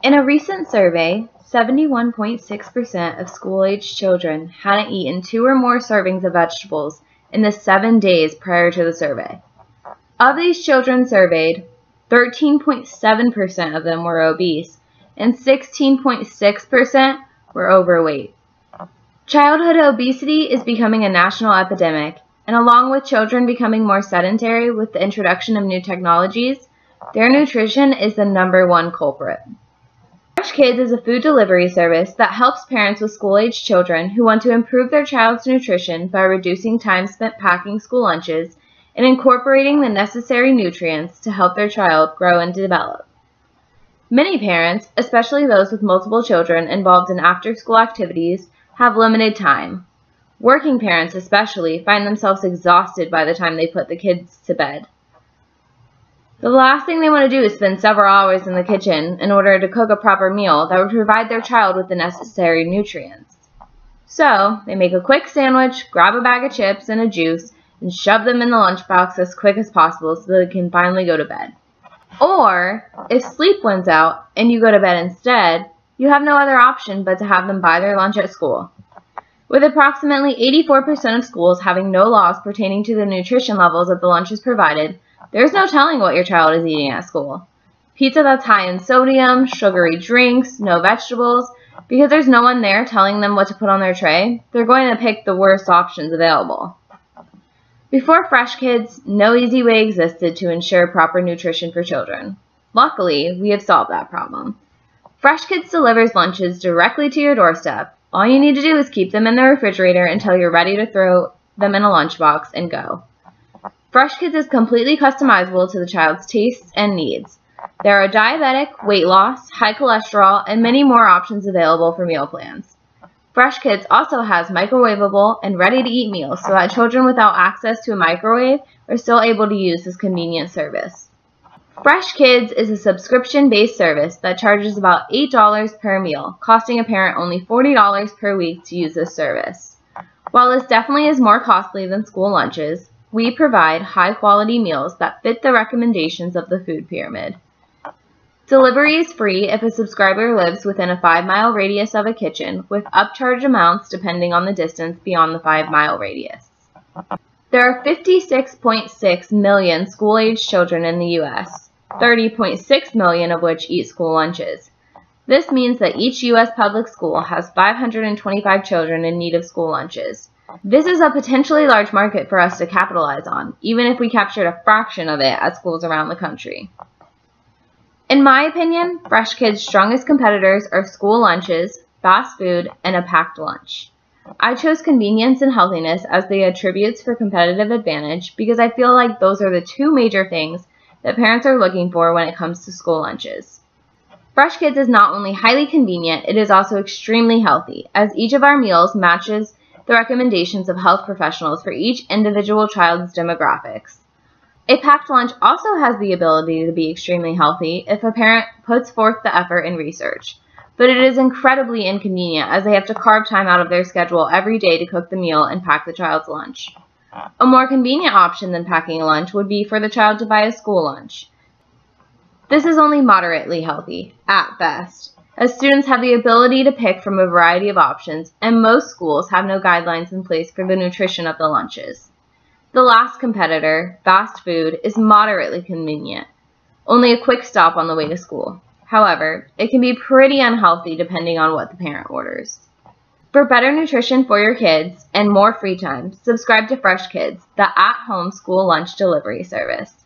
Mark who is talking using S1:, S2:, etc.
S1: In a recent survey, 71.6% of school-aged children hadn't eaten 2 or more servings of vegetables in the 7 days prior to the survey. Of these children surveyed, 13.7% of them were obese, and 16.6% were overweight. Childhood obesity is becoming a national epidemic, and along with children becoming more sedentary with the introduction of new technologies, their nutrition is the #1 culprit. Fresh Kids is a food delivery service that helps parents with school-aged children who want to improve their child's nutrition by reducing time spent packing school lunches and incorporating the necessary nutrients to help their child grow and develop. Many parents, especially those with multiple children involved in after-school activities, have limited time. Working parents especially find themselves exhausted by the time they put the kids to bed. The last thing they want to do is spend several hours in the kitchen in order to cook a proper meal that would provide their child with the necessary nutrients. So, they make a quick sandwich, grab a bag of chips and a juice, and shove them in the lunchbox as quick as possible so they can finally go to bed. Or, if sleep wins out and you go to bed instead, you have no other option but to have them buy their lunch at school. With approximately 84% of schools having no laws pertaining to the nutrition levels of the lunches provided, there's no telling what your child is eating at school. Pizza that's high in sodium, sugary drinks, no vegetables. Because there's no one there telling them what to put on their tray, they're going to pick the worst options available. Before Fresh Kids, no easy way existed to ensure proper nutrition for children. Luckily, we have solved that problem. Fresh Kids delivers lunches directly to your doorstep. All you need to do is keep them in the refrigerator until you're ready to throw them in a lunchbox and go. Fresh Kids is completely customizable to the child's tastes and needs. There are diabetic, weight loss, high cholesterol, and many more options available for meal plans. Fresh Kids also has microwavable and ready-to-eat meals so that children without access to a microwave are still able to use this convenient service. Fresh Kids is a subscription-based service that charges about $8 per meal, costing a parent only $40 per week to use this service. While this definitely is more costly than school lunches, we provide high-quality meals that fit the recommendations of the food pyramid. Delivery is free if a subscriber lives within a 5-mile radius of a kitchen, with upcharge amounts depending on the distance beyond the 5-mile radius. There are 56.6 million school-aged children in the U.S., 30.6 million of which eat school lunches. This means that each U.S. public school has 525 children in need of school lunches. This is a potentially large market for us to capitalize on, even if we captured a fraction of it at schools around the country. In my opinion, Fresh Kids' strongest competitors are school lunches, fast food, and a packed lunch. I chose convenience and healthiness as the attributes for competitive advantage because I feel like those are the 2 major things that parents are looking for when it comes to school lunches. Fresh Kids is not only highly convenient, it is also extremely healthy, as each of our meals matches the recommendations of health professionals for each individual child's demographics. A packed lunch also has the ability to be extremely healthy if a parent puts forth the effort and research, but it is incredibly inconvenient as they have to carve time out of their schedule every day to cook the meal and pack the child's lunch. A more convenient option than packing a lunch would be for the child to buy a school lunch. This is only moderately healthy, at best, as students have the ability to pick from a variety of options, and most schools have no guidelines in place for the nutrition of the lunches. The last competitor, fast food, is moderately convenient, only a quick stop on the way to school. However, it can be pretty unhealthy depending on what the parent orders. For better nutrition for your kids and more free time, subscribe to Fresh Kids, the at-home school lunch delivery service.